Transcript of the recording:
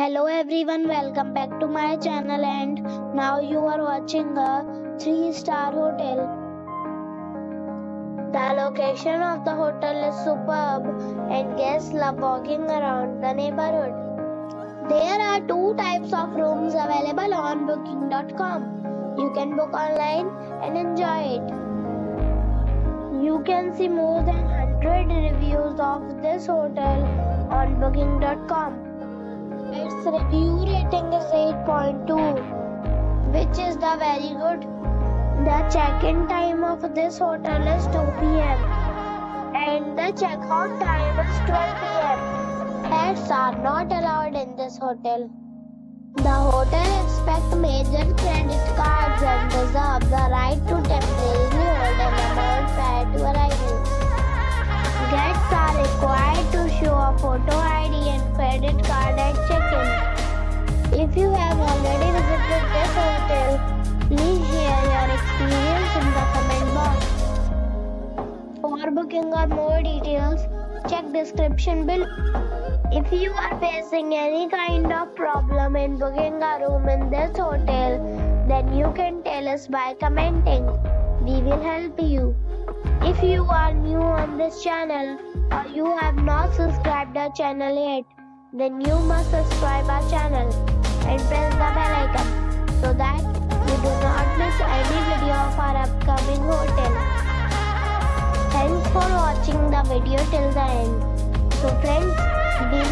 Hello everyone, welcome back to my channel and now you are watching a 3-star hotel. The location of the hotel is superb and guests love walking around the neighborhood. There are 2 types of rooms available on booking.com. You can book online and enjoy it. You can see more than 100 reviews of this hotel on booking.com. Its review rating is 8.2, which is the very good. The check-in time of this hotel is 2 p.m. and the check-out time is 12 p.m. Pets are not allowed in this hotel. The hotel accepts major credit cards and reserves the right to temporarily hold an amount prior to arrival. Guests are required to show a photo ID and credit card at check-in. If you have already visited this hotel, please share your experience in the comment box. For booking or more details, check description below. If you are facing any kind of problem in booking a room in this hotel, then you can tell us by commenting. We will help you. If you are new on this channel or you have not subscribed our channel yet, then you must subscribe our channel and press the bell icon so that you do not miss any video of our upcoming hotel. Thanks for watching the video till the end. So friends, be